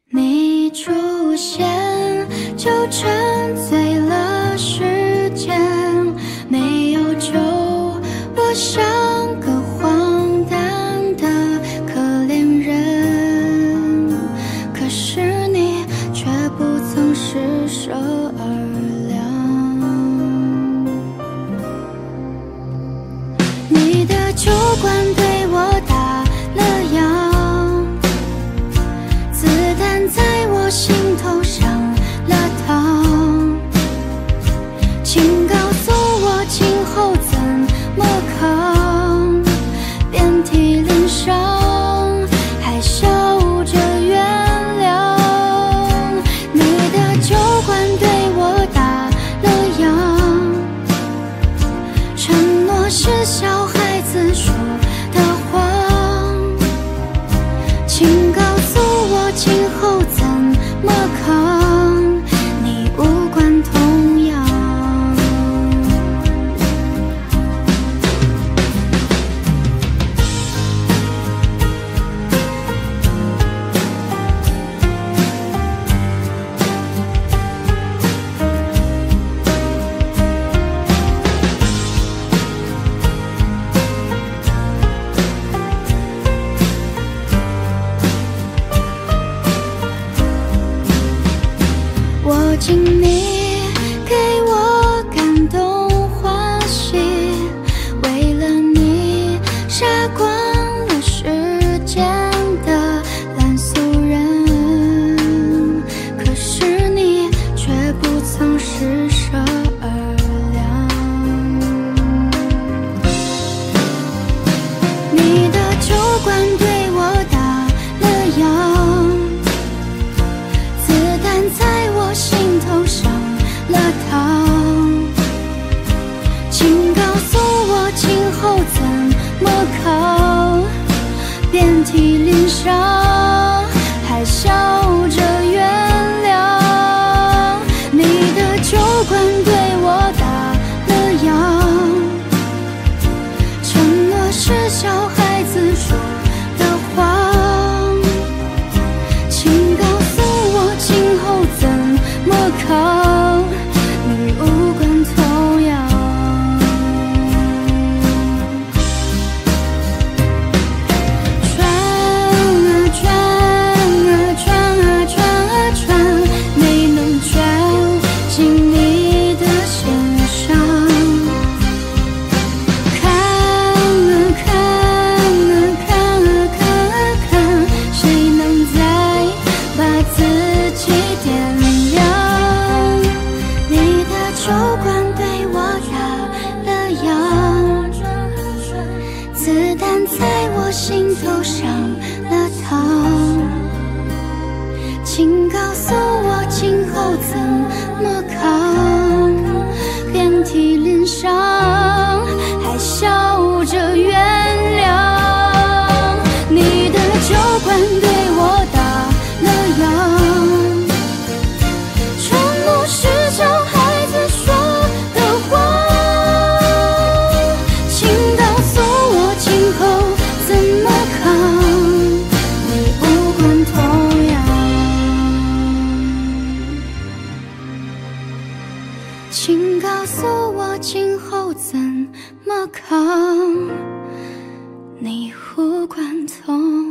你出现就沉醉了时间，没有救，我像个荒诞的可怜人，可是你却不曾施舍而凉。你的酒馆对我打了烊，在我心头上了膛，请告诉我今后怎么扛，遍体鳞伤还笑着原谅。你的酒馆对我打了烊，承诺是小孩子说的谎，请告诉我今后怎么扛，你无关痛痒。我敬你给我感动欢喜，为了你杀光了世间的烂俗人，可是你却不曾施舍而凉。你的酒馆对我打了烊，在我心头上了膛，请告诉我今后怎么扛，遍体鳞伤还笑着原谅。你的酒馆对我打了烊，承诺是小孩子说的谎，请告诉我今后怎么扛，你无关痛痒。转啊转啊转啊转啊转，没能转进你的心上。看啊看啊看啊看啊看，谁能再把自己点亮？你的酒馆对我打了烊，子弹在我心头上了膛，请告诉我今后怎么扛，遍体鳞伤还笑着原谅。你的酒馆对我打了烊，承诺是小孩子说的谎，请告诉我今后怎么扛，你无关痛痒。请告诉我今后怎么扛，你无关痛痒。